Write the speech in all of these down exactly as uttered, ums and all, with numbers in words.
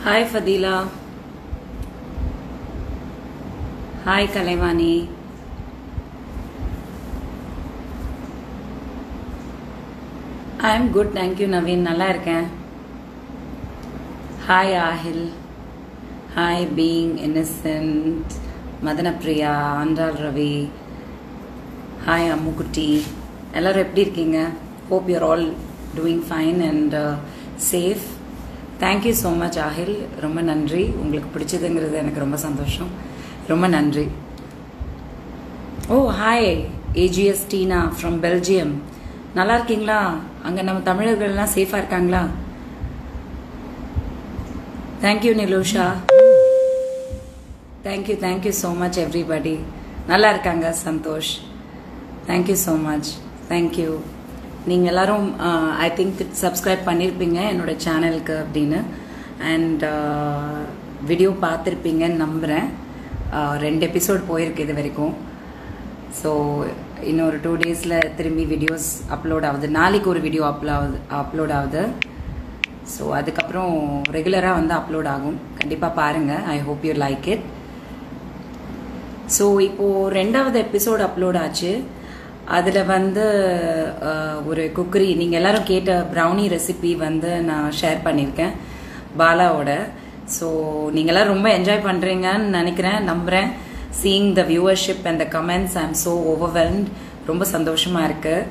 Hi Fadila. Hi Kalaivani. I am good, thank you Naveen. Nalla iruken. Hi Ahil. Hi Being Innocent. Madana Priya, Andal Ravi. Hi Ammukutti. Ellarum eppadi irkeenga? Hope you are all doing fine and uh, safe. Thank you so much Ahil. Romba nandri. Ungalku pidichadungiradhu enakku romba santosham. Romba nandri. Oh hi A G S Tina from Belgium. நல்லா இருக்கீங்களா? அங்க நம்ம தமிழர்கள் எல்லாம் சேஃபா இருக்காங்களா? Thank you Nilusha. Thank you, thank you so much everybody. நல்லா இருக்காங்க Santhosh. Thank you so much. Thank you. நீங்க எல்லாரும் ஐ திங்க் சப்ஸ்கிரைப் பண்ணிருப்பீங்க என்னோட சேனலுக்கு அப்படின்னு அண்ட் வீடியோ பார்த்துருப்பீங்கன்னு நம்புகிறேன். ரெண்டு எபிசோட் போயிருக்கு இது வரைக்கும். ஸோ இன்னொரு டூ டேஸில் திரும்பி வீடியோஸ் அப்லோட் ஆகுது. நாளைக்கு ஒரு வீடியோ அப்லோட் அப்லோட் ஆகுது. ஸோ அதுக்கப்புறம் ரெகுலராக வந்து அப்லோட் ஆகும். கண்டிப்பாக பாருங்கள். I hope you like it. So இப்போது ரெண்டாவது எபிசோட் அப்லோட் ஆச்சு. அதில் வந்து ஒரு குக்கரி நீங்கள் எல்லோரும் கேட்ட ப்ரௌனி ரெசிபி வந்து நான் ஷேர் பண்ணியிருக்கேன் பாலாவோட. ஸோ நீங்கள் எல்லோரும் ரொம்ப என்ஜாய் பண்ணுறீங்கன்னு நினைக்கிறேன், நம்புகிறேன். Seeing the viewership and the comments I am so overwhelmed. ரொம்ப சந்தோஷமாக இருக்குது.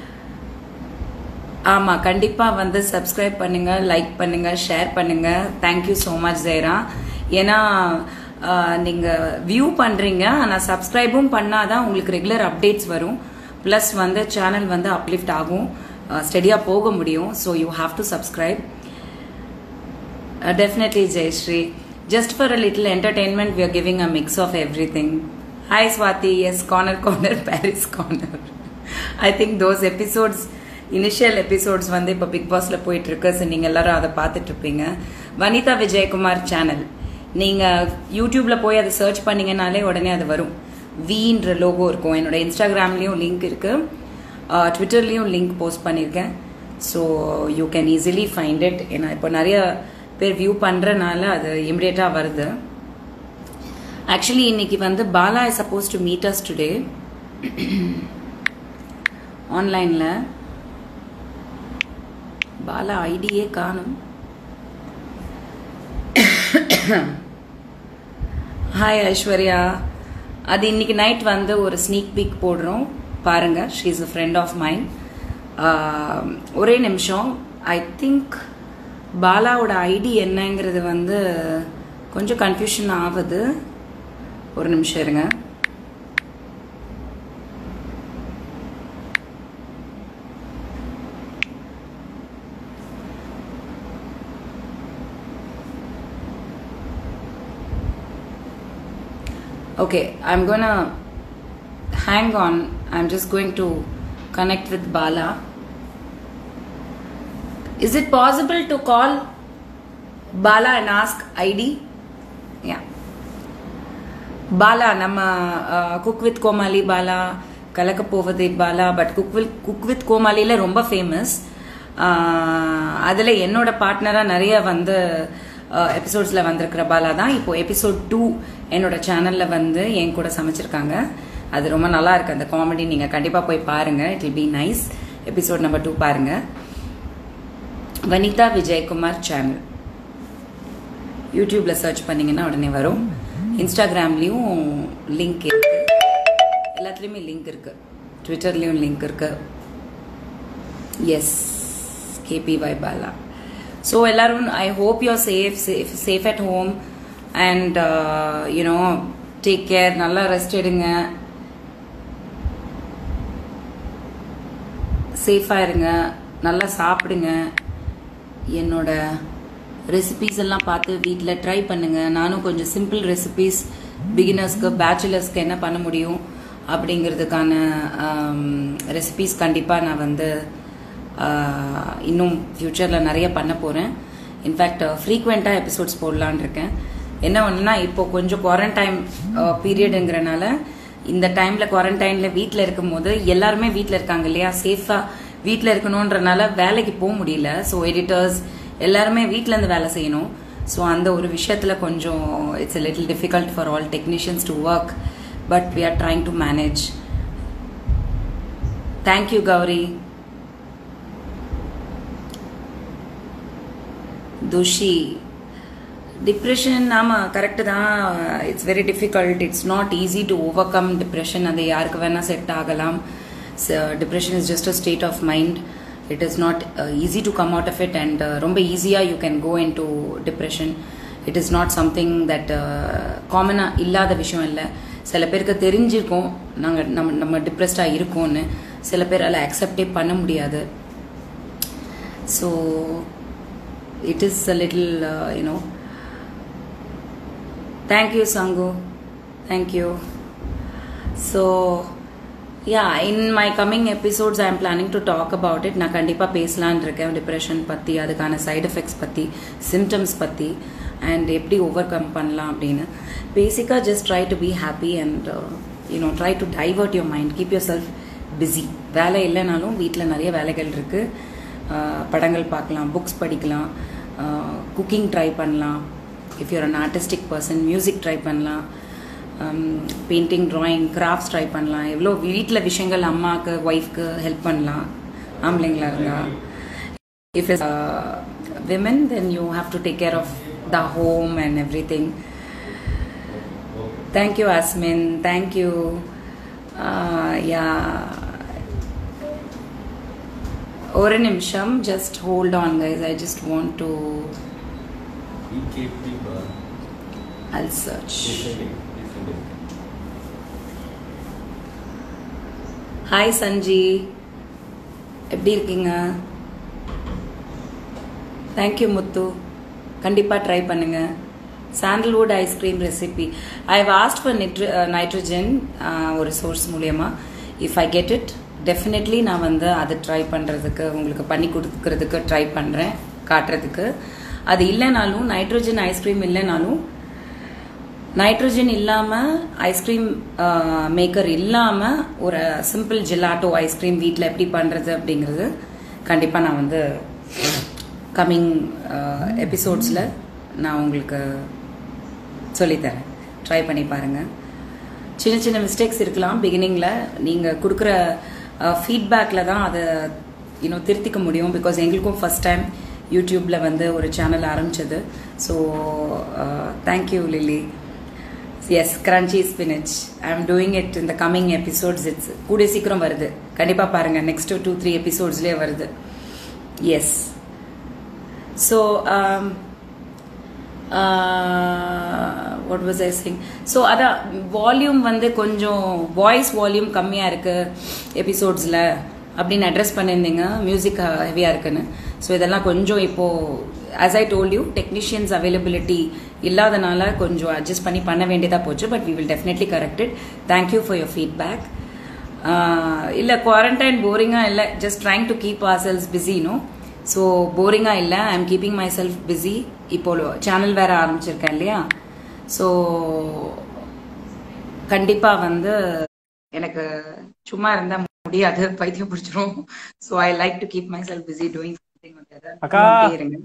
ஆமாம், கண்டிப்பாக வந்து சப்ஸ்கிரைப் பண்ணுங்கள், லைக் பண்ணுங்கள், ஷேர் பண்ணுங்கள். Thank you so much Jayara. ஏன்னா நீங்கள் வியூ பண்ணுறீங்க, ஆனால் சப்ஸ்கிரைபும் பண்ணாதான் உங்களுக்கு ரெகுலர் அப்டேட்ஸ் வரும். ப்ளஸ் வந்து சேனல் வந்து அப்லிஃப்ட் ஆகும், ஸ்டெடியாக போக முடியும். So you have to subscribe. Definitely Jayashree. Just for a little entertainment we are giving a mix of everything. Hi Swathi. Yes, corner corner Parry's corner. I think those episodes initial episodes வந்து இப்போ big பாஸில் போயிட்டுருக்கு. So நீங்கள் எல்லாரும் அதை பார்த்துட்ருப்பீங்க. Vanitha Vijayakumar channel நீங்கள் யூடியூப்பில் போய் அதை சர்ச் பண்ணிங்கனாலே உடனே அது வரும். வீன்ற லோகோ இருக்கும். என்னோட இன்ஸ்டாகிராம்லேயும் லிங்க் இருக்குது, ட்விட்டர்லேயும் லிங்க் போஸ்ட் பண்ணியிருக்கேன். So you can easily find it. ஏன்னா இப்போ நிறைய பேர் வியூ பண்ணுறனால அது இமிடியேட்டாக வருது. ஆக்சுவலி இன்னைக்கு வந்து Bala is suppose to meet us today ஆன்லைனில். பாலா ஐடியே காணும். ஹாய் ஐஸ்வர்யா. அது இன்னைக்கு நைட் வந்து ஒரு ஸ்னீக் பீக் போடுறோம், பாருங்க. She is a friend of mind. ஒரே நிமிஷம். ஐ திங்க் பாலாவோட ஐடி என்னங்கிறது வந்து கொஞ்சம் கன்ஃபியூஷன் ஆகுது. ஒரு நிமிஷம் இருங்க. Okay, I'm gonna hang on. I'm just going to connect with Bala. Is it possible to call Bala and ask I D? Yeah. Bala, nama uh, Cook with Comali Bala, Kalakapovadi Bala, but Cook with, Cook with Comali la romba famous. அதில் என்னோட பார்ட்னராக நிறைய வந்து எபிசோட்ஸில் வந்திருக்கிற பாலா தான். இப்போது episode two என்னோட சேனலில் வந்து என் கூட சமைச்சிருக்காங்க. அது ரொம்ப நல்லா இருக்குது அந்த காமெடி. நீங்கள் கண்டிப்பாக போய் பாருங்கள். It will be nice. Episode number two பாருங்கள். வனிதா விஜயகுமார் சேனல் யூடியூப்பில் சர்ச் பண்ணிங்கன்னா உடனே வரும். இன்ஸ்டாகிராம்லேயும் லிங்க் இருக்குது, எல்லாத்துலேயுமே லிங்க் இருக்குது, ட்விட்டர்லேயும் லிங்க் இருக்குது. Yes, KPY Bala. So எல்லாரும், I hope you're safe, safe, safe at home and uh, you know, take care. நல்லா ரெஸ்ட் எடுங்க, சேஃபா இருங்க, நல்லா சாப்பிடுங்க. என்னோட ரெசிபீஸ் எல்லாம் பார்த்து வீட்டில் ட்ரை பண்ணுங்க. நானும் கொஞ்சம் சிம்பிள் ரெசிபீஸ் பிகினர்ஸ்க்கு, பேச்சுலர்ஸ்க்கு என்ன பண்ண முடியும் அப்படிங்கிறதுக்கான ரெசிபீஸ் கண்டிப்பாக நான் வந்து இன்னும் ஃப்யூச்சரில் நிறைய பண்ண போகிறேன். இன்ஃபேக்ட் ஃப்ரீக்வெண்ட்டாக எபிசோட்ஸ் போடலான் இருக்கேன். என்ன ஒன்றுனா இப்போ கொஞ்சம் குவாரண்டைன் பீரியடுங்கிறனால இந்த டைமில் குவாரண்டைனில் வீட்டில் இருக்கும் போது எல்லாருமே வீட்டில் இருக்காங்க இல்லையா, சேஃபாக வீட்டில் இருக்கணுன்றனால வேலைக்கு போக முடியல. ஸோ எடிட்டர்ஸ் எல்லாருமே வீட்டிலேருந்து வேலை செய்யணும். ஸோ அந்த ஒரு விஷயத்தில் கொஞ்சம் it's a little difficult for all technicians to work, but we are trying to manage. Thank you, Gauri. Dushi. Depression ஆமாம் கரெக்டு தான். It's very difficult. It's not easy to overcome depression. அது யாருக்கு வேணால் set ஆகலாம். Depression is just a state of mind. It is not easy to come out of it and ரொம்ப ஈஸியாக you can go into depression. It is not something that காமனாக இல்லாத விஷயம் இல்லை. சில பேருக்கு தெரிஞ்சிருக்கோம் நாங்கள் நம்ம நம்ம டிப்ரெஸ்டாக இருக்கோம்னு. சில பேரால் அக்செப்டே பண்ண முடியாது. So it is a little you know. Thank you, Sangu. Thank you. So, yeah, in my coming episodes, I am planning to talk about it. நான் கண்டிப்பா பேசலான் இருக்கேன் டிப்ரெஷன் பத்தி, அதுக்கான சைடு எஃபெக்ட்ஸ் பத்தி, சிம்டம்ஸ் பத்தி, and எப்படி ஓவர் கம் பண்ணலாம் அப்படின்னு. பேசிக்கா just try to be happy and you know try to divert your mind. Keep yourself busy. வேலை இல்லைனாலும் வீட்டில் நிறைய வேலைகள் இருக்கு. படங்கள் பார்க்கலாம், புக்ஸ் படிக்கலாம், குக்கிங் ட்ரை பண்ணலாம். if you're an artistic person, music try பண்ணலாம், பெயிண்டிங், ட்ராயிங், கிராஃப்ட்ஸ் ட்ரை பண்ணலாம். எவ்வளோ வீட்டில் விஷயங்கள் அம்மாவுக்கு ஒய்ஃப்க்கு ஹெல்ப் பண்ணலாம் ஆம்பளைங்களா இருந்தா. If is women then you have to take care of the home and everything. Thank you Asmin, thank you. Yeah ஒரு நிமிஷம், just hold on guys. I just want to I'll search. Hi Sanji, எப்படி இருக்கீங்க? Thank you Muthu. கண்டிப்பா ட்ரை பண்ணுங்க. Sandalwood ice cream recipe. I have asked for nitrogen ஒரு source மூலமா. If I get it, definitely நான் வந்து அதை ட்ரை பண்றதுக்கு, உங்களுக்கு பண்ணி கொடுக்கறதுக்கு ட்ரை பண்றேன், காட்டுறதுக்கு. அது இல்லைனாலும், நைட்ரோஜன் ஐஸ்கிரீம் இல்லைனாலும், நைட்ரோஜன் இல்லாமல் ஐஸ்கிரீம் மேக்கர் இல்லாமல் ஒரு சிம்பிள் ஜெலாட்டோ ஐஸ்கிரீம் வீட்டில் எப்படி பண்ணுறது அப்படிங்கிறது கண்டிப்பாக நான் வந்து கம்மிங் எபிசோட்ஸில் நான் உங்களுக்கு சொல்லித்தரேன். ட்ரை பண்ணி பாருங்கள். சின்ன சின்ன மிஸ்டேக்ஸ் இருக்கலாம் பிகினிங்கில். நீங்கள் கொடுக்குற ஃபீட்பேக்கில் தான் அதை இன்னும் திருத்திக்க முடியும். பிகாஸ் எங்களுக்கும் ஃபஸ்ட் டைம் யூடியூப்பில் வந்து ஒரு சேனல் ஆரம்பிச்சது. So thank you Lilly. Yes, crunchy spinach. I am doing it in the coming episodes. It's கூடிய சீக்கிரம் வருது. கண்டிப்பாக பாருங்கள். நெக்ஸ்ட் டூ த்ரீ எபிசோட்ஸ்லேயே வருது. Yes. So what was I saying? So அதான் வால்யூம் வந்து கொஞ்சம் வாய்ஸ் வால்யூம் கம்மியாக இருக்குது எபிசோட்ஸில் அப்படின்னு அட்ரஸ் பண்ணியிருந்தீங்க. மியூசிக் ஹெவியாக இருக்குன்னு. ஸோ இதெல்லாம் கொஞ்சம் இப்போது as I told you, technicians availability இல்லாதனால கொஞ்சம் அட்ஜஸ்ட் பண்ணி பண்ண வேண்டியதாக போச்சு. But we will definitely correct it. Thank you for your feedback. இல்லை குவாரண்டைன் போரிங்காக இல்லை, just trying to keep ourselves busy. No, so போரிங்காக இல்லை. I am keeping myself busy. இப்போ சேனல் வேறு ஆரம்பிச்சிருக்கேன் இல்லையா? ஸோ கண்டிப்பாக வந்து எனக்கு சும்மா இருந்தால் முடியாது, பைத்தியம் பிடிச்சிரும். So I like to keep myself busy doing something with other. இருங்க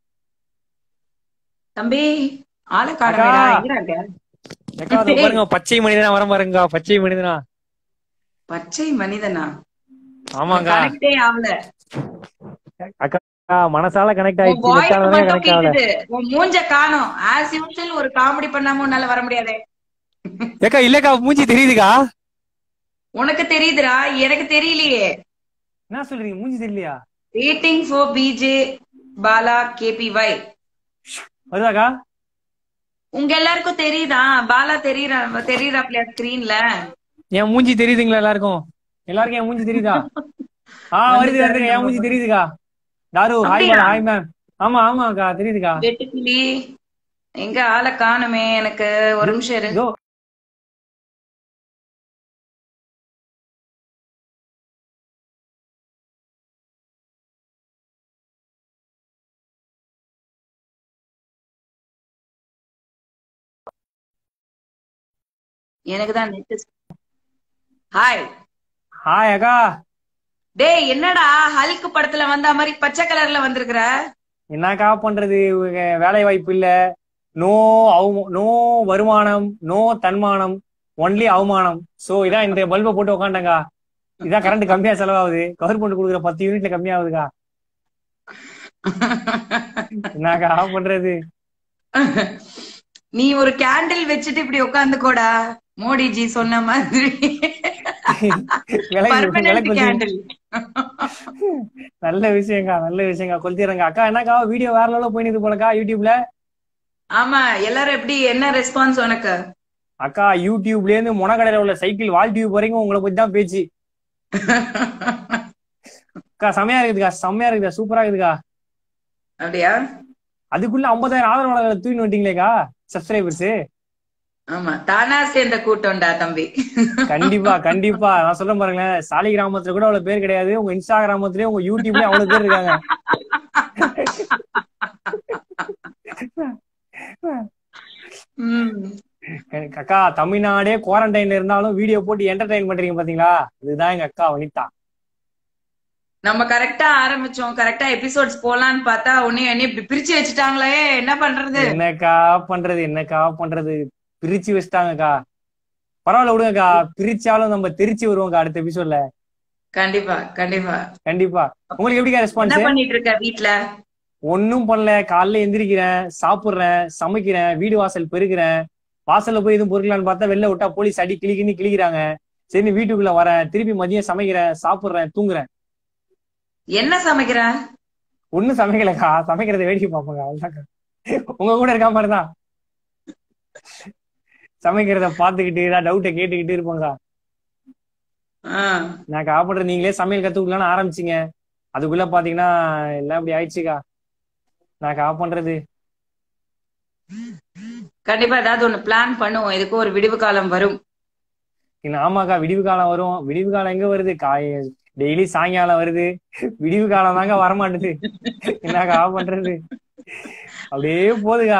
தம்பி, ஆளை காணவேடா, எங்கடா இருக்க? பாருங்க, பச்சை மனிதனா வர பாருங்க. பச்சை மனிதனா, பச்சை மனிதனா? ஆமாங்க. கனெக்டே ஆவல அக்கா, மனசால கனெக்ட் ஆயிடுச்சு. கனெக்ட் ஆவல. உன் மூஞ்ச காணோம். ஆஸ் யூசுவல் ஒரு காமெடி பண்ணாம உன்னால வர முடியாதே. ஏக்கா இல்லக்கா, மூஞ்சி தெரியுதுக்கா. உனக்கு தெரியுதுடா, எனக்கு தெரியலையே. என்ன சொல்றீங்க? மூஞ்சி தெரியலையா? Waiting for PJ Bala KPY. வருதாக்கா? உங்க எல்லாருக்கும் தெரியுதா? பாலா தெரியுறா தெரியுறாப்லையா ஸ்கிரீன்ல? என் மூஞ்சி தெரியுதுங்களா எல்லாருக்கும்? எல்லாருக்கும் என் மூஞ்சி தெரியுதா? ஆ வருது வருது. என் மூஞ்சி தெரியுதுக்கா. தாரு, ஹாய் பாலா. Hi ma'am. ஆமா ஆமாக்கா, தெரியுதுக்கா. வெட்டுக்கிளி, எங்க ஆளை காணுமே. எனக்கு ஒரு நிமிஷம் இரு. எனக்கு தான் நெட். ஹாய். ஹாய் அக்கா. டேய், என்னடா ஹல்க் படத்துல வந்த மாதிரி பச்சை கலர்ல வந்திருக்கிற? என்னக்கா பண்றது, வேலை வாய்ப்பு இல்ல, நோ அவ நோ வருமானம், நோ தன்மானம், ஒன்லி அவமானம். சோ இதான் இந்த பல்பை போட்டு உக்காண்டங்கா. இதான் கரண்ட் கம்மியா செலவாகுது, கவர்மெண்ட் கொடுக்குற பத்து யூனிட்ல கம்மியாகுதுக்கா. என்னக்கா பண்றது? நீ ஒரு கேண்டில் வச்சுட்டு இப்படி உட்காந்துக்கோடா, மோடிஜி சொன்ன மாதிரி. கேண்டில். நல்ல விஷயங்கா, நல்ல விஷயங்கா, கொளுத்திடுறேங்க. அக்கா என்னக்கா வீடியோ வேற லெவல்ல போயிடுது போலக்கா யூடியூப்ல. ஆமா, எல்லாரும் எப்படி, என்ன ரெஸ்பான்ஸ் உனக்கு? அக்கா யூடியூப்ல இருந்து முனக்கடையில உள்ள சைக்கிள் வால் டியூப் வரைக்கும் உங்களை பத்தி தான் பேச்சு. அக்கா செமையா இருக்குதுக்கா, செம்மையா இருக்குதா, சூப்பரா இருக்குதுக்கா. அப்படியா? அதுக்குள்ள ஐம்பதாயிரம் ஆதரவாளர்களை தூக்கி வந்துட்டீங்களேக்கா, சப்ஸ்கிரைபர்ஸ். ஆமா, தானா சேர்ந்த கூட்டம்டா தம்பி. கண்டிப்பா கண்டிப்பா, நான் சொல்ல பாருங்களேன், சாலி கிராமத்துல கூட அவ்வளவு பேர் கிடையாது, உங்க இன்ஸ்டாகிராமத்திலயும் உங்க யூடியூப்லயும் அவ்வளவு பேர் இருக்காங்க. அக்கா தமிழ்நாடே குவாரண்டைன்ல இருந்தாலும் வீடியோ போட்டு என்டர்டைன் பண்றீங்க பாத்தீங்களா, இதுதான் எங்க அக்கா வனிதா. நம்ம கரெக்டா ஆரம்பிச்சோம், கரெக்டா எபிசோட்ஸ் போலான்னு பார்த்தா உடனே என்ன இப்படி பிரிச்சு வச்சுட்டாங்களே, என்ன பண்றது? என்னக்கா பண்றது, என்னக்கா பண்றது, பிரிச்சு வச்சுட்டாங்கக்கா. பரவாயில்ல விடுங்கக்கா, பிரிச்சாலும் நம்ம திருச்சி வருவோம்க்கா அடுத்த எபிசோட்ல. கண்டிப்பா கண்டிப்பா கண்டிப்பா. உங்களுக்கு எப்படிக்கா ரெஸ்பான்ஸ்? என்ன பண்ணிட்டு இருக்க வீட்ல? ஒன்னும் பண்ணல, காலைல எந்திரிக்கிறேன், சாப்பிடுறேன், சமைக்கிறேன், வீடு வாசல் பெருக்கிறேன். வாசல்ல போய் எதுவும் பொறுக்கலான்னு பார்த்தா வெளில விட்டா போலீஸ் அடி கிளிக்கின்னு கிளிக்கிறாங்க. சரி வீட்டுக்குள்ள வரேன், திருப்பி மதியம் சமைக்கிறேன், சாப்பிடுறேன், தூங்குறேன். என்ன சமைக்கிற? ஒண்ணும் சமைக்கலக்கா, சமைக்கிறத வேடிக்கை பார்ப்போங்க, அவ்வளவுதாக்கா. உங்க கூட இருக்கா மாதிரிதான், சமைக்கிறத பாத்துக்கிட்டு ஏதாவது டவுட்டை கேட்டுக்கிட்டு இருப்போங்கா. நான் காப்பிடுற நீங்களே சமையல் கத்துக்கலான்னு ஆரம்பிச்சிங்க, அதுக்குள்ள பாத்தீங்கன்னா எல்லாம் இப்படி ஆயிடுச்சுக்கா. நான் கா பண்றது கண்டிப்பா ஏதாவது ஒண்ணு பிளான் பண்ணுவோம், இதுக்கு ஒரு விடிவு காலம் வரும். ஆமாக்கா, விடிவு காலம் வரும். விடிவு காலம் எங்க வருது, காய் டெய்லி சாயங்காலம் வருது, விடிவு காலம் தாங்க வரமாட்டுது. என்னக்கா பண்றது, அப்படியே போகுதுக்கா.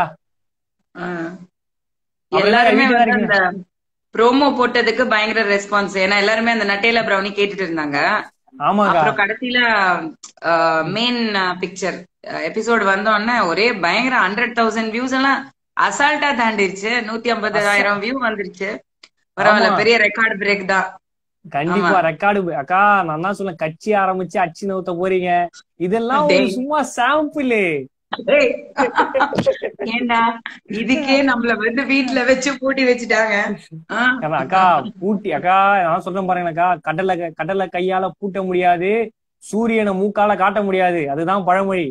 எல்லாருமே அந்த ப்ரோமோ போட்டதுக்கு பயங்கர ரெஸ்பான்ஸ், ஏன்னா எல்லாருமே அந்த நட்டேலா பிரவுனி கேட்டுட்டு இருந்தாங்க. ஆமாக்கா. அப்புறம் கடைசியில மெயின் பிக்சர் எபிசோடு வந்தோடனே ஒரே பயங்கர ஹண்ட்ரட் தௌசண்ட் வியூஸ் எல்லாம் அசால்ட்டா தாண்டிருச்சு. நூத்தி ஐம்பதாயிரம் வியூ வந்துருச்சு. பரவாயில்ல, பெரிய ரெக்கார்டு பிரேக் தான். கண்டிப்பா ரெக்கார்டு. அக்கா நான் தான் சொல்ல, கட்சி ஆரம்பிச்சு அச்சு நவுத்த போறீங்க, இதெல்லாம் ஒரு சும்மா சாம்பிள். ஏண்டா இதுக்கே நம்மள வந்து வீட்டுல வச்சு பூட்டி வச்சுட்டாங்க. அக்கா பூட்டி, அக்கா நான் சொல்றேன் பாருங்களேக்கா, கடலை கடலை கையால பூட்ட முடியாது, சூரியனை மூக்கால காட்ட முடியாது, அதுதான் பழமொழி.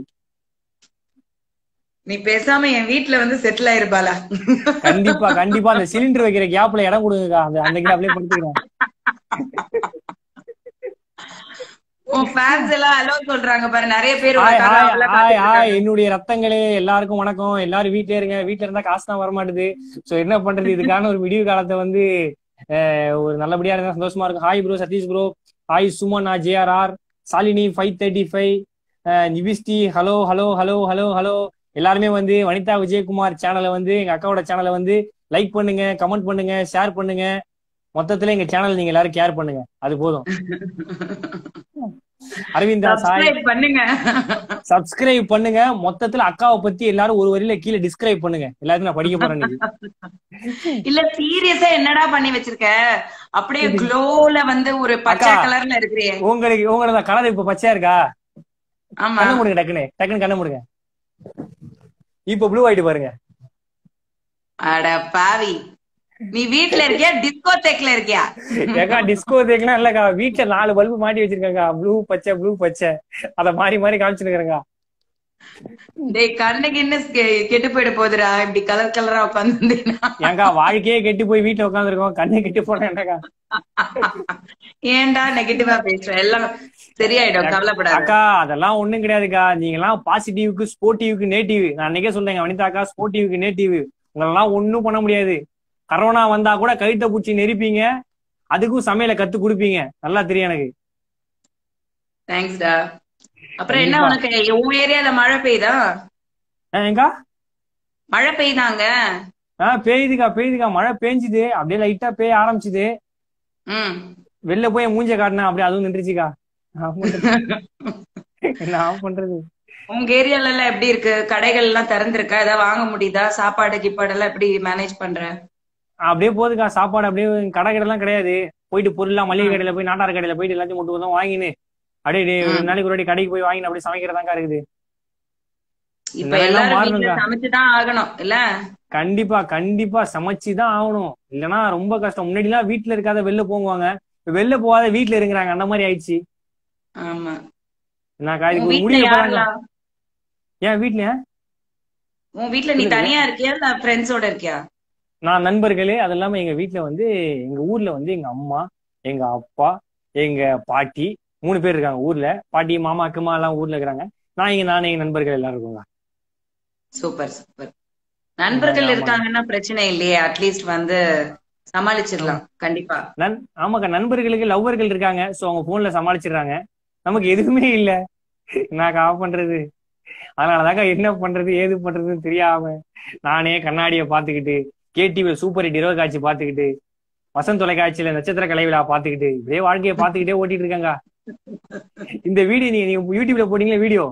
நீ பேசாம என் வீட்டுல வந்து செட்டில் ஆயிருப்பாளா? கண்டிப்பா கண்டிப்பா, அந்த சிலிண்டர் வைக்கிற கேப்ல இடம் கொடுங்கக்கா, அந்த அந்த கேப்லயே படுத்துக்கிறேன். சொல்றாங்க பாரு, நிறைய பேர். என்னுடைய ரத்தங்களே எல்லாருக்கும் வணக்கம். எல்லாரும் வீட்டுல இருங்க, வீட்டுல இருந்தா காசு தான் வரமாட்டுது. சோ என்ன பண்றது, இதுக்கான ஒரு விடிவு காலத்தை வந்து ஒரு நல்லபடியா இருந்தா சந்தோஷமா இருக்கும். Hi bro Satish bro, hi Suman, JRR, Shalini five thirty five, நிவிஸ்டி, hello hello hello hello hello. எல்லாருமே வந்து வனிதா விஜயகுமார் சேனலை வந்து, எங்க அக்காவோட சேனலை வந்து லைக் பண்ணுங்க, கமெண்ட் பண்ணுங்க, ஷேர் பண்ணுங்க. மொத்தத்துல எங்க சேனல் நீங்க எல்லாரும் கேர் பண்ணுங்க, அது போதும். அரவிந்தா சாய் பண்ணுங்க, சப்ஸ்கிரைப் பண்ணுங்க. மொத்தத்துல அக்காவை பத்தி எல்லாரும் ஒரு வரியில கீழே டிஸ்கிரைப் பண்ணுங்க, எல்லாருக்கும் நான் படிக்க போறேன். இல்ல சீரியஸா என்னடா பண்ணி வச்சிருக்க, அப்படியே க்ளோல வந்து ஒரு பச்சை கலர்ல இருக்கிறீ. உங்களுக்கு உங்களோட கலர் இப்ப பச்சையா இருக்கா? ஆமா, கண்ண முடுங்க, டக்குனு டக்குனு கண்ண முடுங்க. இப்ப ப்ளூ ஆயிட்டு பாருங்க. அட பாவி, நீ வீட்டுல இருக்கியா டிஸ்கோ தேக்ல இருக்கியா? ஏக்கா டிஸ்கோ தேக்லாம் இல்லக்கா, வீட்டுல நாலு பல்பு மாட்டி வச்சிருக்கேங்க, ப்ளூ பச்சை ப்ளூ பச்சை, அத மாறி மாறி காமிச்சிருக்கேங்க. டேய் கண்ணுக்கு என்ன கெட்டு போயிட போகுதுடா இப்படி கலர் கலரா உட்காந்து. ஏங்கா வாழ்க்கையே கெட்டு போய் வீட்டுல உட்காந்துருக்கோம், கண்ணு கெட்டு போன என்னக்கா? ஏன்டா நெகட்டிவா பேசுற, எல்லாம் சரியாயிடும், கவலைப்படாத. அக்கா அதெல்லாம் ஒண்ணும் கிடையாதுக்கா, நீங்க எல்லாம் பாசிட்டிவ்க்கு ஸ்போர்ட்டிவ்க்கு நேட்டிவ். நான் அன்னைக்கே சொல்றேங்க வனிதாக்கா, ஸ்போர்ட்டிவ்க்கு நேட்டிவ். உங்களெல்லாம் ஒண்ணும் பண்ண முடியாது. கரோனா வந்தா கூட கழுத்தை பூச்சி நெரிப்பீங்க, அதுக்கும் சமையல கத்து கொடுப்பீங்க, நல்லா தெரியும் எனக்கு. தேங்க்ஸ்டா. அப்புறம் என்ன உனக்கு உங்க ஏரியால மழை பெய்யுதா? எங்கா மழை பெய்யுதாங்க? ஆஹ் பெய்யுதுக்கா பெய்யுதுக்கா, மழை பெஞ்சுது, அப்படியே லைட்டா பெய்ய ஆரம்பிச்சுது. வெளில போய் மூஞ்ச காட்டினேன், அப்படியே அதுவும் நின்றுச்சுக்கா. என்ன பண்றது, உங்க ஏரியால எல்லாம் எப்படி இருக்கு? கடைகள் எல்லாம் திறந்திருக்கா? ஏதாவது வாங்க முடியுதா? சாப்பாடு கிப்பாடு எல்லாம் எப்படி மேனேஜ் பண்ற? அப்படியே போகுதுக்கா சாப்பாடு. அப்படியே கடை கடை எல்லாம் கிடையாது. போயிட்டு பொருள்லாம் மளிகை கடையில போய் நாட்டார் கடையில போயிட்டு எல்லாத்தையும் மட்டும் தான் வாங்கினு அப்படியே ரெண்டு நாளைக்கு ஒரு வாட்டி கடைக்கு போய் வாங்கினு அப்படியே சமைக்கிறதாக்கா இருக்குது. இப்ப எல்லாரும் வீட்டுல சமைச்சுதான் ஆகணும் இல்ல? கண்டிப்பா கண்டிப்பா சமைச்சுதான் ஆகணும். இல்லன்னா ரொம்ப கஷ்டம். முன்னாடி எல்லாம் வீட்டுல இருக்காத வெளில போவாங்க, வெளில போகாத வீட்டுல இருக்கிறாங்க. அந்த மாதிரி ஆயிடுச்சு. ஆமா. நான் இதுக்கு முடியல போறாங்க. ஏன் வீட்ல? உன் வீட்டுல நீ தனியா இருக்கியா இல்ல ஃப்ரெண்ட்ஸோட இருக்கியா? நான் நண்பர்களே அது இல்லாம எங்க வீட்டுல வந்து எங்க ஊர்ல வந்து எங்க அம்மா, எங்க அப்பா, எங்க பாட்டி மூணு பேர் இருக்காங்க ஊர்ல. பாட்டி மாமா அக்கம்மா எல்லாம் ஊர்ல இருக்கிறாங்க. நான் இங்க நானே எங்க நண்பர்கள் எல்லாரும் இருக்கோங்க. Super super. நண்பர்கள் இருக்காங்கன்னா பிரச்சனை இல்லையே, அட்லீஸ்ட் வந்து சமாளிச்சிடலாம். கண்டிப்பா. ஆமாக்கா, நண்பர்களுக்கு லவ்வர்கள் இருக்காங்க. சோ அவங்க போன்ல சமாளிச்சிடுறாங்க. நமக்கு எதுவுமே இல்ல. நான் ஆஃப் பண்றது. அதனாலதாக்கா என்ன பண்றது ஏது பண்றதுன்னு தெரியாம நானே கண்ணாடிய பாத்துக்கிட்டு, கேடிவில சூப்பர் ஹிட் இரவு காட்சி பாத்துக்கிட்டு, வசந்த் தொலைக்காட்சியில நட்சத்திர கலை விழா பாத்துக்கிட்டு இப்படியே வாழ்க்கையை பாத்துக்கிட்டே ஓட்டிட்டு இருக்காங்க. இந்த வீடியோ நீங்க நீங்க யூடியூப்ல போட்டீங்களா வீடியோ,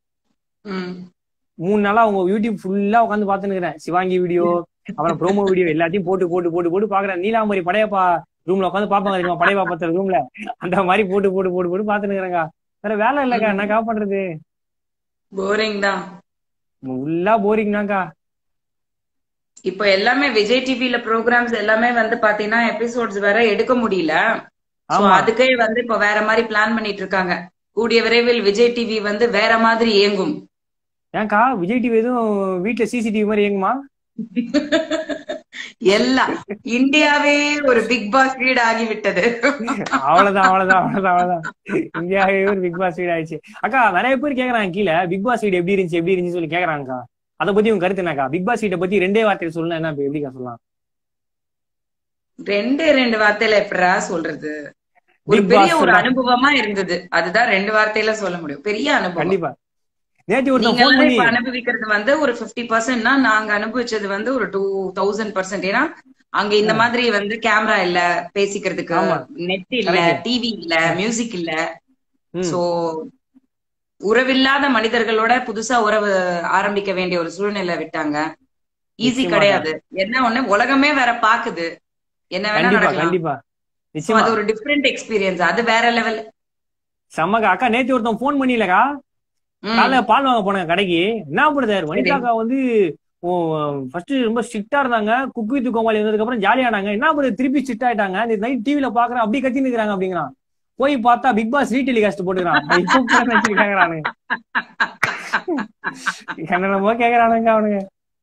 மூணு நாளா அவங்க யூடியூப் ஃபுல்லா உட்காந்து பாத்துன்னு இருக்கிறேன். சிவாங்கி வீடியோ, அப்புறம் ப்ரோமோ வீடியோ எல்லாத்தையும் போட்டு போட்டு போட்டு போட்டு பாக்குறேன். நீலாம்பரி படையப்பா ரூம்ல உட்காந்து பாப்பாங்க தெரியுமா, படையப்பா பத்திர ரூம்ல அந்த மாதிரி போட்டு போட்டு போட்டு போட்டு பாத்துன்னு இருக்கிறாங்க. வேற வேலை இல்லக்கா, என்னக்கா பண்றது? போரிங் தான், ஃபுல்லா போரிங் தான்க்கா. இப்போ எல்லாமே விஜய் டிவில ப்ரோக்ராம்ஸ் எல்லாமே வந்து பாத்தீங்கன்னா எபிசோட்ஸ் வேற எடுக்க முடியல. அதுக்கே வந்து இப்ப வேற மாதிரி பிளான் பண்ணிட்டு இருக்காங்க. கூடிய விரைவில் விஜய் டிவி வந்து வேற மாதிரி இயங்கும். ஏன்க்கா விஜய் டிவி எதுவும் வீட்டுல சிசிடிவி மாதிரி இயங்குமா? எல்லாம் இந்தியாவே ஒரு பிக் பாஸ் வீடு ஆகிவிட்டது. அவ்வளவுதான் அவ்வளவுதான் அவ்வளவுதான் அவ்வளவுதான் இந்தியாவே ஒரு பிக் பாஸ் வீடு ஆயிடுச்சு. அக்கா நிறைய பேர் கேக்குறாங்க கீழே, பிக் பாஸ் வீடு எப்படி இருந்துச்சு எப்படி இருந்துச்சு சொல்லி கேக்குறாங்கக்கா. அதை பத்தி உங்க கருத்து என்னக்கா? பிக் பாஸ் வீட்டை பத்தி ரெண்டே வார்த்தையில சொல்லணும் என்ன எப்படிக்கா சொல்லலாம்? ரெண்டே ரெண்டு வார்த்தையில எப்படா சொல்றது? ஒரு பெரிய ஒரு அனுபவமா இருந்தது, அதுதான் ரெண்டு வார்த்தையில சொல்ல முடியும். பெரிய அனுபவம். கண்டிப்பா. நீங்க அனுபவிக்கிறது வந்து ஒரு பிப்டி பர்சன்ட்னா நாங்க அனுபவிச்சது வந்து ஒரு டூ தௌசண்ட் பர்சன்ட். ஏன்னா அங்க இந்த மாதிரி வந்து கேமரா இல்ல, பேசிக்கிறதுக்கு நெட் இல்ல, டிவி இல்ல, மியூசிக் இல்ல. சோ உறவில்லாத மனிதர்களோட புதுசா உறவு ஆரம்பிக்க வேண்டிய ஒரு சூழ்நிலை விட்டாங்க. ஈஸி கிடையாது. என்ன ஒண்ணு, உலகமே வேற பாக்குது, என்ன வேணா நடக்கலாம். அது ஒரு டிஃபரெண்ட் எக்ஸ்பீரியன்ஸ், அது வேற லெவல். சமக்கா. அக்கா நேத்து ஒருத்தன் போன் பண்ணிலக்கா, காலைல பால் வாங்க போனாங்க கடைக்கு. என்ன பண்ணுறாரு வனிதாக்கா வந்து ஃபர்ஸ்ட் ரொம்ப ஸ்ட்ரிக்டா இருந்தாங்க, குக் வித் கோமாளி வந்ததுக்கு அப்புறம் ஜாலியானாங்க. என்ன பண்ணுறது திருப்பி ஸ்ட்ரிக்ட் ஆயிட்டாங்க. நைட் டிவில பாக்குறேன் அப்படி கத்தி நிக்கிறாங்க அப்படிங்கிறான். போய் பார்த்தா பிக் பாஸ் ரீடெலிகாஸ்ட் போட்டுக்கிறான். என்னென்னமோ கேக்குறானுங்க அவனுங்க.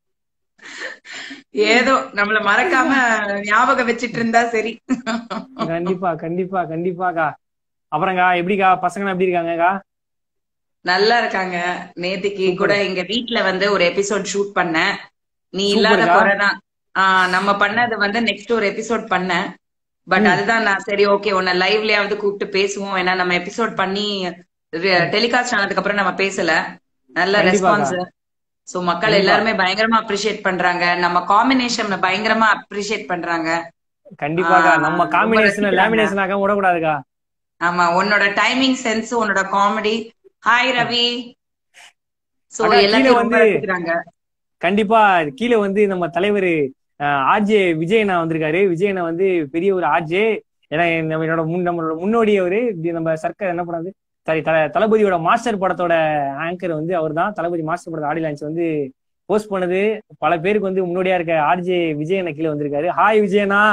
ஏதோ நம்மள மறக்காம ஞாபகம் வச்சிட்டு இருந்தா சரி. கண்டிப்பா கண்டிப்பா கண்டிப்பாக்கா. அப்புறம்க்கா எப்படிக்கா பசங்க எப்படி இருக்காங்கக்கா? நல்லா இருக்காங்க. நேத்துக்கு கூட எங்க வீட்டுல வந்து ஒரு எபிசோட் ஷூட் பண்ண, நீ இல்லாத குறைதான். ஆஹ் நம்ம பண்ணது வந்து நெக்ஸ்ட் ஒரு எபிசோட் பண்ண. பட் அதுதான் நான் சரி ஓகே உன்னை லைவ்லயாவது கூப்பிட்டு பேசுவோம். ஏன்னா நம்ம எபிசோட் பண்ணி டெலிகாஸ்ட் ஆனதுக்கு அப்புறம் நம்ம பேசல. நல்ல ரெஸ்பான்ஸ். சோ மக்கள் எல்லாருமே பயங்கரமா அப்ரிஷியேட் பண்றாங்க. நம்ம காம்பினேஷன் பயங்கரமா அப்ரிஷியேட் பண்றாங்க. கண்டிப்பாக நம்ம காம்பினேஷன் லேமினேஷனாக விடக்கூடாதுக்கா. ஆமா, உன்னோட டைமிங் சென்ஸ், உன்னோட காமெடி. ஹாய் ரவி. சோ எல்லாரும் வந்து கண்டிப்பா கீழே வந்து நம்ம தலைவர் ஆர்ஜே விஜயனா வந்திருக்காரு. விஜயனா வந்து பெரிய ஒரு ஆர்ஜே. ஏன்னா என்னோட நம்மளோட முன்னோடியவரு. நம்ம சர்க்கார் என்ன பண்ணாது சாரி தளபதியோட மாஸ்டர் படத்தோட ஆங்கர் வந்து அவர் தான். தளபதி மாஸ்டர் படத்தோட ஆடியோ லான்ச் வந்து போஸ்ட் பண்ணது. பல பேருக்கு வந்து முன்னோடியா இருக்க ஆர்ஜே விஜயனா கீழே வந்திருக்காரு. ஹாய் விஜயனா.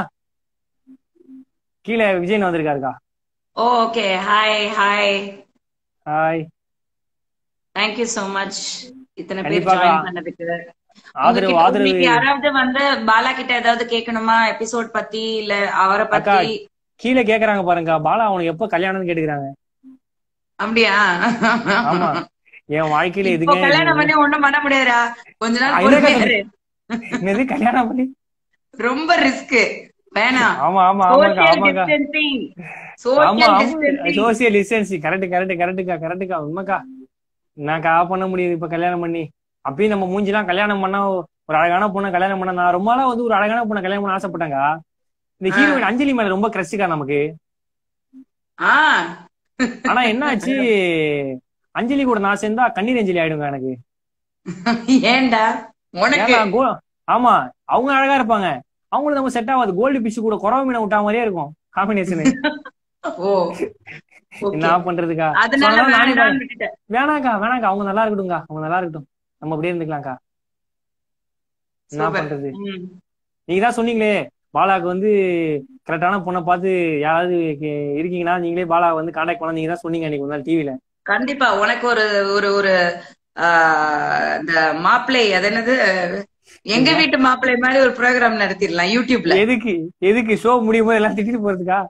கீழே விஜயனா வந்திருக்காருக்கா. Okay hi hi hi. Thank you so much இத்தனை பேர் ஜாயின் பண்ணதுக்கு. ஆதரவு ஆதரவு. யாராவது வந்து பாலா கிட்ட ஏதாவது கேட்கணுமா எபிசோட் பத்தி இல்ல அவரை பத்தி? கீழே கேக்குறாங்க பாருங்க, பாலா அவனுக்கு எப்ப கல்யாணம்னு கேட்டுக்கிறாங்க. அப்படியா? ஆமா, என் வாழ்க்கையில எதுவுமே கல்யாணம் பண்ணி ஒண்ணும் பண்ண முடியாதுடா. கொஞ்ச நாள் என்னது கல்யாணம் பண்ணி ரொம்ப ரிஸ்க் வேணாம். ஆமா ஆமா ஆமாக்கா ஆமாக்கா ஆமா சோசியல் டிஸ்டன்சிங். கரெக்ட் கரெக்ட் கரெக்டுக்கா கரெக்டுக்கா உண்மைக்கா. என்னக்கா பண்ண முடியுது இப்ப கல்யாணம் பண்ணி? அப்பயும் நம்ம மூஞ்சிலாம் கல்யாணம் பண்ணா ஒரு அழகான பொண்ணை கல்யாணம் பண்ண. நான் ரொம்ப நாளா வந்து ஒரு அழகான பொண்ணை கல்யாணம் பண்ண ஆசைப்பட்டாங்க. இந்த ஹீரோயின் அஞ்சலி மேல ரொம்ப கிரஷ்க்கா நமக்கு. ஆனா என்ன ஆச்சு, அஞ்சலி கூட நான் சேர்ந்தா கண்ணீர் அஞ்சலி ஆயிடுங்க எனக்கு. ஏண்டா உனக்கு? ஆமா, அவங்க அழகா இருப்பாங்க, அவங்களுக்கு நம்ம செட் ஆகாது. கோல்டு பிஷ் கூட குறவ மீனை விட்டா மாதிரியே இருக்கும் காம்பினேஷன். ஓ என்ன பண்றதுக்கா? வேணாக்கா வேணாக்கா, அவங்க நல்லா இருக்கட்டும்க்கா, அவங்க நல்லா இருக்கட்டும், நம்ம அப்படியே இருந்துக்கலாம்க்கா. என்ன பண்றது? நீங்க தான் சொன்னீங்களே பாலாக்கு வந்து கரெக்டான பொண்ணை பார்த்து யாராவது இருக்கீங்கன்னா நீங்களே பாலா வந்து கான்டாக்ட் பண்ண, நீங்க தான் சொன்னீங்க அன்னைக்கு ஒரு நாள் டிவில. கண்டிப்பா உனக்கு ஒரு ஒரு ஒரு இந்த மாப்பிள்ளை அது என்னது எங்க வீட்டு மாப்பிள்ளை மாதிரி ஒரு ப்ரோக்ராம் நடத்திடலாம் யூடியூப்ல. எதுக்கு எதுக்கு ஷோ முடியும் போது எல்லாம் திட்டிட்டு போறதுக்கா?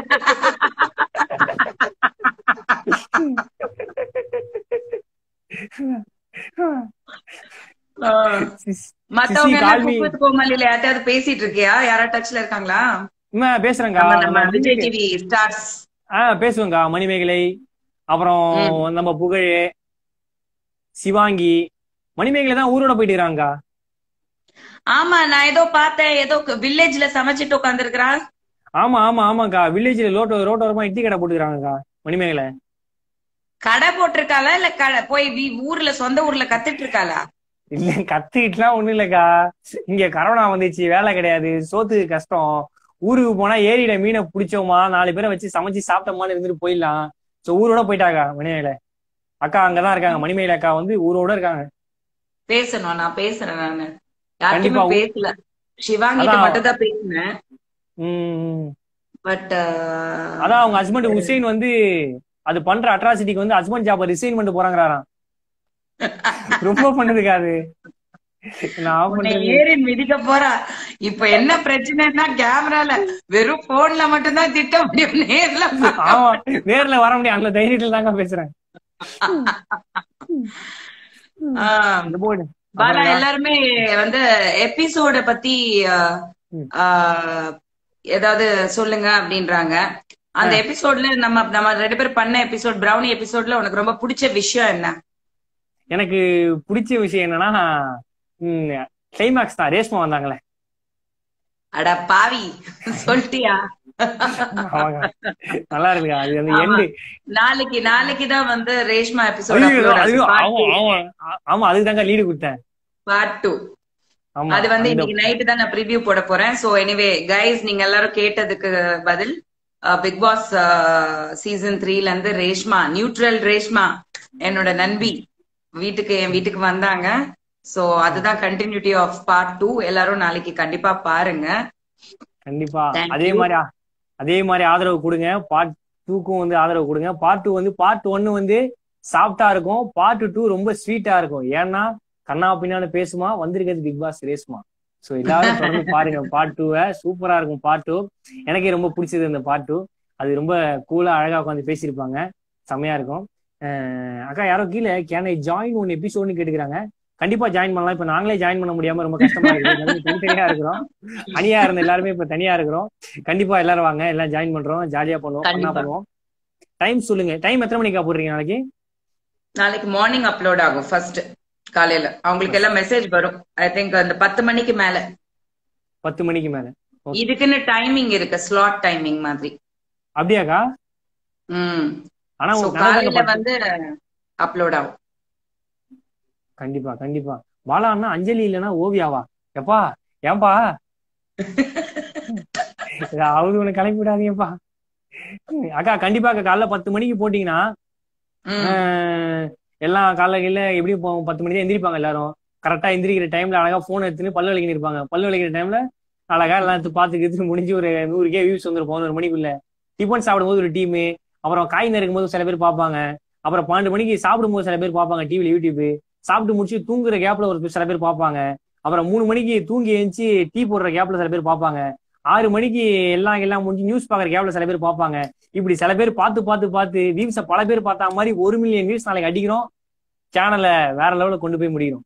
மத்தவங்க கோமாளில யார்ட்டாவது பேசிட்டு இருக்கியா? யாரா டச்ல இருக்காங்களா? பேசுறேங்க, விஜய் டிவி ஸ்டார்ஸ். ஆஹ் பேசுவேங்க, மணிமேகலை, அப்புறம் நம்ம புகழ், சிவாங்கி. மணிமேகலை தான் ஊரோட போயிட்டு இருக்காங்க. ஆமா, நான் ஏதோ பார்த்தேன், ஏதோ வில்லேஜ்ல சமைச்சிட்டு உட்கார்ந்து இருக்கிறா. ஆமா ஆமா ஆமாக்கா, வில்லேஜ்ல ரோட்டோ ரோட்டோரமா இட்லி கடை போட்டுக்கிறாங்கக்கா மணிமேகலை. கடை போட்டிருக்காளா இல்ல போய் ஊர்ல சொந்த ஊர்ல கத்துட்டு இருக்காளா? இல்ல கத்துக்கிட்டுலாம் ஒண்ணும் இல்லக்கா, இங்க கரோனா வந்துச்சு, வேலை கிடையாது, சோத்துக்கு கஷ்டம். ஊருக்கு போனா ஏரியில மீனை பிடிச்சோமா நாலு பேரை வச்சு சமைச்சு சாப்பிட்டோமான்னு இருந்துட்டு போயிடலாம். சோ ஊரோட போயிட்டாக்கா மணிமேகலை அக்கா. அங்கதான் இருக்காங்க மணிமேகலை அக்கா, வந்து ஊரோட இருக்காங்க. பேசணும், நான் பேசுறேன், நானு யாருக்குமே பேசல, சிவாங்கிட்ட மட்டும் தான் பேசினேன். பட் அதான் அவங்க ஹஸ்பண்ட் உசைன் வந்து அது பண்ற அட்ராசிட்டிக்கு வந்து ஹஸ்பண்ட் ஜாப் ரிசைன் பண்ணிட்டு போறாங்கறாராம். ரொம்ப பண்ணுதுக்காது. ஏறி மிதிக்க போறா. இப்ப என்ன பிரச்சனைன்னா கேமரால வெறும் போன்ல மட்டும் தான் திட்ட முடியும், நேர்ல ஆமா நேர்ல வர முடியும். அந்த தைரியத்துல தாங்க பேசுறேன். பாலா எல்லாருமே வந்து எபிசோட பத்தி ஏதாவது சொல்லுங்க அப்படின்றாங்க. அந்த எபிசோட்ல நம்ம நம்ம ரெண்டு பேரும் பண்ண எபிசோட் பிரவுனி எபிசோட்ல உனக்கு ரொம்ப பிடிச்ச விஷயம் என்ன? எனக்கு பிடிச்ச விஷயம் என்னன்னா கிளைமாக்ஸ் தான், ரேஷ்மா வந்தாங்களே. அட பாவி சொல்லிட்டியா? நல்லா இருக்குங்க அது. அந்த எண்டு நாளைக்கு நாளைக்கு தான் வந்து ரேஷ்மா எபிசோட். ஆமா அதுக்கு தாங்க லீடு கொடுத்தேன், பார்ட் டூ. அது வந்து இன்னைக்கு நைட்டு தான் நான் ப்ரிவியூ போட போறேன். சோ எனிவே கைஸ், நீங்க எல்லாரும் கேட்டதுக்கு பதில் பிக் பாஸ் சீசன் த்ரீல இருந்து ரேஷ்மா, நியூட்ரல் ரேஷ்மா என்னோட நண்பி வீட்டுக்கு என் வீட்டுக்கு வந்தாங்க. சோ அதுதான் கண்டினியூட்டி ஆஃப் பார்ட் டூ. எல்லாரும் நாளைக்கு கண்டிப்பா பாருங்க. கண்டிப்பா அதே மாதிரி அதே மாதிரி ஆதரவு கொடுங்க. பார்ட் டூக்கும் வந்து ஆதரவு கொடுங்க. பார்ட் டூ வந்து பார்ட் ஒன்னு வந்து சாஃப்டா இருக்கும், பார்ட் டூ ரொம்ப ஸ்வீட்டா இருக்கும். ஏன்னா கண்ணா பின்னான்னு பேசுமா, வந்திருக்கிறது பிக் பாஸ் ரேஷ்மா. சோ எல்லாரும் தொடர்ந்து பாருங்க பார்ட் டூவை, சூப்பரா இருக்கும் பார்ட் டூ. எனக்கே ரொம்ப பிடிச்சது இந்த பார்ட் டூ. அது ரொம்ப கூலா அழகா உட்காந்து பேசியிருப்பாங்க, செம்மையா இருக்கும். அக்கா யாரோ கீழே கேன் ஐ ஜாயின் ஒன் எபிசோட்னு கேட்டுக்கிறாங்க. கண்டிப்பா ஜாயின் பண்ணலாம். இப்ப நாங்களே ஜாயின் பண்ண முடியாம ரொம்ப கஷ்டமா இருக்கு, தனித்தனியா இருக்கிறோம். அணியா இருந்த எல்லாருமே இப்ப தனியா இருக்கிறோம். கண்டிப்பா எல்லாரும் வாங்க, எல்லாம் ஜாயின் பண்றோம், ஜாலியா பண்ணுவோம், என்ன பண்ணுவோம். டைம் சொல்லுங்க, டைம் எத்தனை மணிக்கா போடுறீங்க நாளைக்கு? நாளைக்கு மார்னிங் அப்லோட் ஆகும் ஃபர்ஸ்ட் காலையில. அவங்களுக்கு எல்லாம் மெசேஜ் வரும். ஐ திங்க் அந்த பத்து மணிக்கு மேல. பத்து மணிக்கு மேல இதுக்குன்னு டைமிங் இருக்கு, ஸ்லாட் டைமிங் மாதிரி. அப்படியாக்கா? ம். ஆனா காலையில வந்து அப்லோட் ஆகும். கண்டிப்பா கண்டிப்பா. பாலா அண்ணா அஞ்சலி இல்லைன்னா ஓவியாவா? எப்பா ஏன்பா அவரு உனக்கு கிளப்பி விடாதீங்கப்பா. அக்கா கண்டிப்பா அக்கா காலைல பத்து மணிக்கு போட்டீங்கன்னா எல்லாம் காலையில எப்படியும் பத்து மணிக்கு எந்திரிப்பாங்க எல்லாரும். கரெக்டா எந்திரிக்கிற டைம்ல அழகா போன் எடுத்துன்னு பல்லு விளக்கின்னு இருப்பாங்க. பல்லு விளக்கிற டைம்ல அழகா எல்லாம் பாத்துக்கிட்டு முடிஞ்சு ஒரு நூறு கே வியூஸ் வந்துரும் பதினோரு மணிக்குள்ள. டிஃபன் சாப்பிடும் போது ஒரு டீமு, அப்புறம் காய் நறுக்கும் போது சில பேர் பார்ப்பாங்க, அப்புறம் பன்னெண்டு மணிக்கு சாப்பிடும் போது சில பேர் பார்ப்பாங்க டிவில யூடியூப். சாப்பிட்டு முடிச்சு தூங்குற கேப்ல ஒரு சில பேர் பார்ப்பாங்க. அப்புறம் மூணு மணிக்கு தூங்கி எழுந்துச்சு டீ போடுற கேப்ல சில பேர் பார்ப்பாங்க. ஆறு மணிக்கு எல்லாம் எல்லாம் முடிஞ்சு நியூஸ் பாக்குற கேப்ல சில பேர் பார்ப்பாங்க. இப்படி சில பேர் பார்த்து பார்த்து பார்த்து வியூஸ பல பேர் பார்த்தா மாதிரி ஒரு மில்லியன் வியூஸ் நாளைக்கு அடிக்கிறோம். சேனலை வேற லெவலில் கொண்டு போய் முடிக்கிறோம்.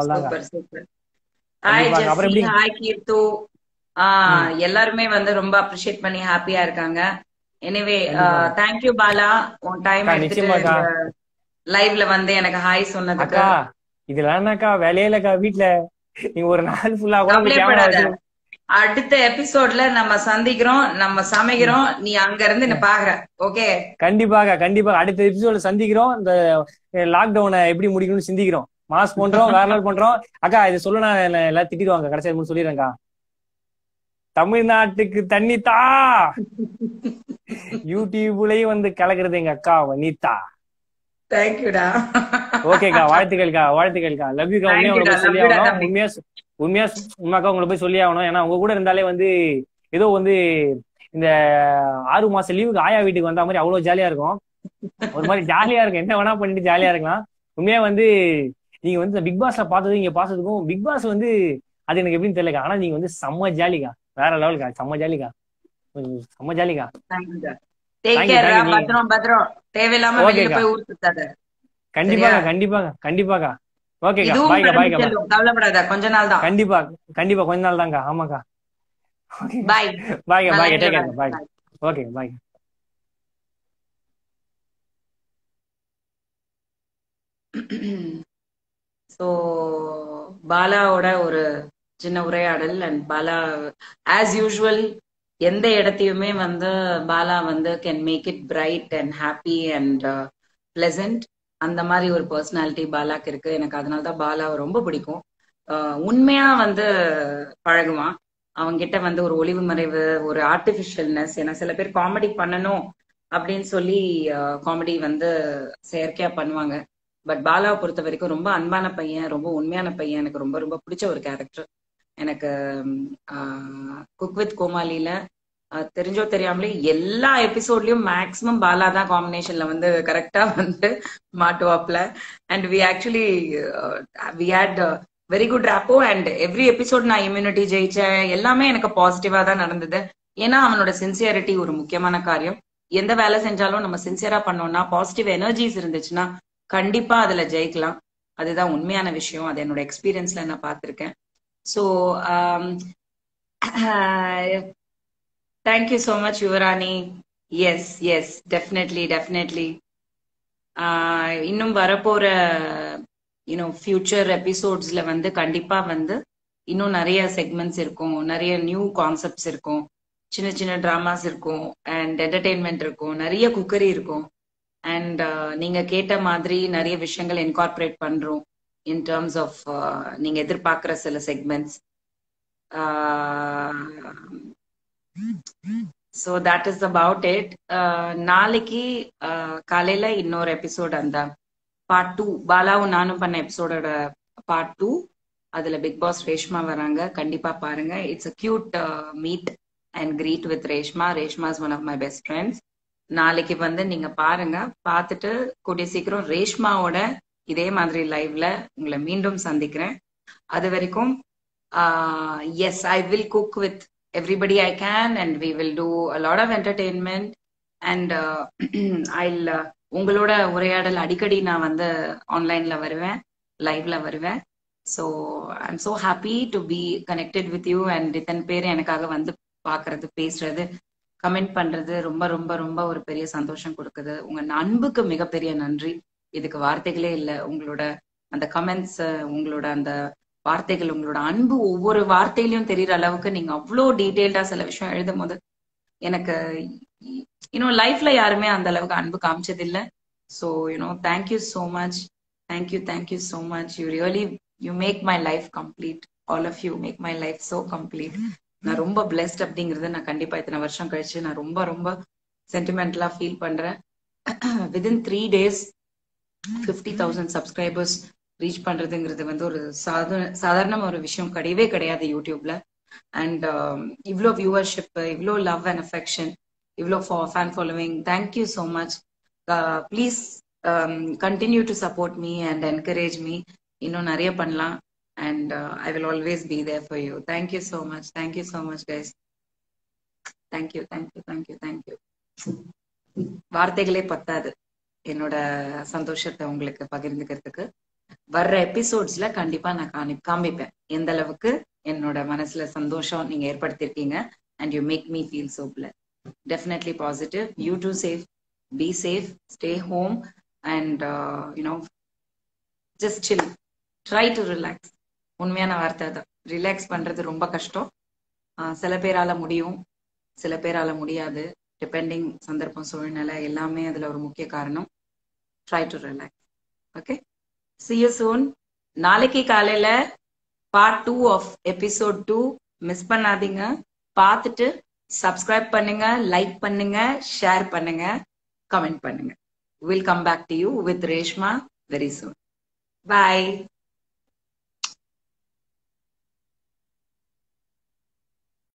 எல்லாருமே வந்து ரொம்ப அப்ரிஷியேட் பண்ணி ஹாப்பியா இருக்காங்க. எனிவே தேங்க்யூ பாலா, உன் டைம் எடுத்துட்டு லைவ்ல வந்து எனக்கு ஹாய் சொன்னதுக்கு. இதுல என்னக்கா வேலையிலக்கா வீட்டுல நீங்க ஒரு நாள் ஃபுல்லா அடுத்த எபிசோட்ல நம்ம சந்திக்கிறோம், நம்ம சமைக்கிறோம், நீ அங்க இருந்து என்ன பாக்குற. ஓகே, கண்டிப்பாக கண்டிப்பாக அடுத்த எபிசோட்ல சந்திக்கிறோம். இந்த லாக்டவுனை எப்படி முடிக்கணும்னு சிந்திக்கிறோம். மாஸ் பண்றோம், வேற லெவல் பண்றோம். அக்கா இது சொல்ல நான் எல்லாம் திட்டிடுவாங்க, கடைசியா சொல்லிடுறேன்க்கா. தமிழ்நாட்டுக்கு தண்ணி தா யூடியூப்லயும் வந்து கலக்குறது எங்க அக்கா வனிதா. தேங்க்யூடா. ஓகேக்கா, வாழ்த்துக்கள்க்கா, வாழ்த்துக்கள்க்கா. லவ் யூக்கா. உண்மையா உங்களை போய் சொல்லி ஆகணும். உண்மையா உண்மையா உண்மையாக்கா உங்களை போய் சொல்லி ஆகணும். ஏன்னா உங்க கூட இருந்தாலே வந்து ஏதோ வந்து இந்த ஆறு மாசம் லீவுக்கு ஆயா வீட்டுக்கு வந்த மாதிரி அவ்வளவு ஜாலியா இருக்கும். ஒரு மாதிரி ஜாலியா இருக்கும், என்ன வேணா பண்ணிட்டு ஜாலியா இருக்கலாம். உண்மையா வந்து நீங்க வந்து பிக் பாஸ்ல பார்த்தது இங்க பார்த்ததுக்கும் பிக் பாஸ் வந்து அது எனக்கு எப்படின்னு தெரியலக்கா. ஆனா நீங்க வந்து செம்ம ஜாலிக்கா, வேற லெவலுக்கா, செம்ம ஜாலிக்கா, செம்ம ஜாலிக்கா. கண்டிப்பாக கண்டிப்பாக கண்டிப்பாக. ஓகேக்கா, பாய்க்கா பாய்க்கா. கவலைப்படாத, கொஞ்ச நாள் தான். கண்டிப்பா கண்டிப்பா கொஞ்ச நாள் தாங்க. ஆமாக்கா. பாய் பாய்க்கா பாய்க்கா. Take care. Bye. Okay bye. So பாலாவோட ஒரு சின்ன உரையாடல். அண்ட் பாலா ஆஸ் யூஷுவல் எந்த இடத்தையுமே வந்து பாலா வந்து can make it bright and happy and pleasant. அந்த மாதிரி ஒரு பர்சனாலிட்டி பாலாக்கு இருக்கு. எனக்கு அதனாலதான் பாலாவை ரொம்ப பிடிக்கும். உண்மையா வந்து பழகுவான். அவங்கிட்ட வந்து ஒரு ஒளிவு மறைவு, ஒரு ஆர்டிபிஷியல்னஸ். ஏன்னா சில பேர் காமெடி பண்ணணும் அப்படின்னு சொல்லி காமெடி வந்து செயற்கையா பண்ணுவாங்க. பட் பாலாவை பொறுத்த வரைக்கும் ரொம்ப அன்பான பையன், ரொம்ப உண்மையான பையன். எனக்கு ரொம்ப ரொம்ப பிடிச்ச ஒரு கேரக்டர். எனக்கு குக் வித் கோமாலில தெரிஞ்சோ தெரியாமலே எல்லா எபிசோட்லயும் மேக்சிமம் பாலா தான் காம்பினேஷன்ல வந்து கரெக்டா வந்து மாட்டுவாப்ல. And we actually we had very good rapport. And every episode நான் இம்யூனிட்டி ஜெயிச்சேன். எல்லாமே எனக்கு பாசிட்டிவா தான் நடந்தது. ஏன்னா அவனோட சின்சியரிட்டி ஒரு முக்கியமான காரியம். எந்த வேலை செஞ்சாலும் நம்ம சின்சியரா பண்ணோம்னா, பாசிட்டிவ் எனர்ஜிஸ் இருந்துச்சுன்னா கண்டிப்பா அதுல ஜெயிக்கலாம். அதுதான் உண்மையான விஷயம். அது என்னோட எக்ஸ்பீரியன்ஸ்ல நான் பார்த்திருக்கேன். So thank you so much Yuvarani. Yes yes definitely definitely. இன்னும் வரப்போற இன்னும் ஃபியூச்சர் எபிசோட்ஸ்ல வந்து கண்டிப்பா வந்து இன்னும் நிறைய செக்மெண்ட்ஸ் இருக்கும், நிறைய நியூ கான்செப்ட்ஸ் இருக்கும், சின்ன சின்ன டிராமாஸ் இருக்கும், அண்ட் என்டர்டெயின்மெண்ட் இருக்கும், நிறைய குக்கரி இருக்கும். அண்ட் நீங்க கேட்ட மாதிரி நிறைய விஷயங்கள் இன்கார்பரேட் பண்றோம் இன் டேர்ம்ஸ் ஆஃப் நீங்க எதிர்பார்க்கிற சில segments. So that is about it. நாளைக்கு காலையில இன்னொரு எபிசோட், அந்த பார்ட் டூ, பாலாவும் நானும் பண்ண எபிசோடோட பார்ட் டூ. அதுல பிக் பாஸ் ரேஷ்மா வராங்க, கண்டிப்பா பாருங்க. It's a cute meet and greet with Reshma. Reshma is one of my best friends. நாளைக்கு வந்து நீங்க பாருங்க. பார்த்துட்டு கூடிய சீக்கிரம் ரேஷ்மாவோட இதே மாதிரி லைவ்ல உங்களை மீண்டும் சந்திக்கிறேன். அது வரைக்கும் yes, I will cook with everybody I can, and we will do a lot of entertainment. And uh, I'll uh, உங்களோட உரையாடல் அடிக்கடி நான் வந்து ஆன்லைன்ல வருவேன், லைவ்ல வருவேன். So I am so happy to be connected with you. and இத்தனை பேர் எனக்காக வந்து பாக்குறது, பேசுறது, கமெண்ட் பண்றது ரொம்ப ரொம்ப ரொம்ப ஒரு பெரிய சந்தோஷம் கொடுக்குது. உங்க அன்புக்கு மிகப்பெரிய நன்றி. இதுக்கு வார்த்தைகளே இல்லை. உங்களோட அந்த கமெண்ட்ஸ், உங்களோட அந்த வார்த்தைகள், உங்களோட அன்பு ஒவ்வொரு வார்த்தையிலயும் தெரியற அளவுக்கு நீங்க அவ்வளோ டீட்டெயில்டா சில விஷயம் எழுதும் போது எனக்கு இன்னும் லைஃப்ல யாருமே அந்த அளவுக்கு அன்பு காமிச்சது இல்லை. So you know thank you so much. Thank you thank you so much. You really you make my life complete. All of you make my life so complete. நான் ரொம்ப பிளெஸ்ட் அப்படிங்கறது நான் கண்டிப்பா இத்தனை வருஷம் கழிச்சு நான் ரொம்ப ரொம்ப சென்டிமெண்டலா ஃபீல் பண்றேன். Within three days fifty thousand subscribers reach பண்றதுங்கிறது வந்து ஒரு சாதாரண சாதாரண ஒரு விஷயம் கிடையவே கிடையாது யூடியூப்ல. அண்ட் இவ்வளோ வியூவர்ஷிப், இவ்வளோ லவ் அண்ட் அஃபெக்ஷன், இவ்வளோ fan following. Thank you so much. Please continue to support me and encourage me. இன்னும் நிறைய பண்ணலாம். And I will always be there for you. Thank you so much. Thank you so much guys. Thank you thank you thank you thank you. வார்த்தைகளே பத்தாது என்னோட சந்தோஷத்தை உங்களுக்கு பகிர்ந்துக்கிறதுக்கு. வர்ற எபிசோட்ஸ்ல கண்டிப்பா நான் காமி காமிப்பேன் எந்த அளவுக்கு என்னோட மனசுல சந்தோஷம் நீங்க ஏற்படுத்திருக்கீங்க. And you make me feel so blessed. Definitely positive. You too safe, be safe, stay home, and you know just chill, try to relax. உண்மையான வார்த்தை தான். ரிலாக்ஸ் பண்றது ரொம்ப கஷ்டம். சில பேரால முடியும், சில பேரால முடியாது. டிபெண்டிங் சந்தர்ப்பம், சூழ்நிலை எல்லாமே அதுல ஒரு முக்கிய காரணம். Try to relax. Okay, see you soon. நாளைக்கு காலையில part two of episode two miss பண்ணாதீங்க. பார்த்துட்டு சப்ஸ்கிரைப் பண்ணுங்க, லைக் பண்ணுங்க, ஷேர் பண்ணுங்க, கமெண்ட் பண்ணுங்க. We'll come back to you with Reshma very soon. Bye.